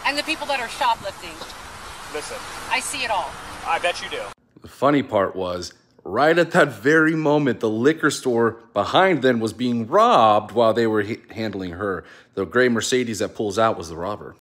And the people that are shoplifting. Listen. I see it all. I bet you do. The funny part was, right at that very moment, the liquor store behind them was being robbed while they were handling her. The gray Mercedes that pulls out was the robber.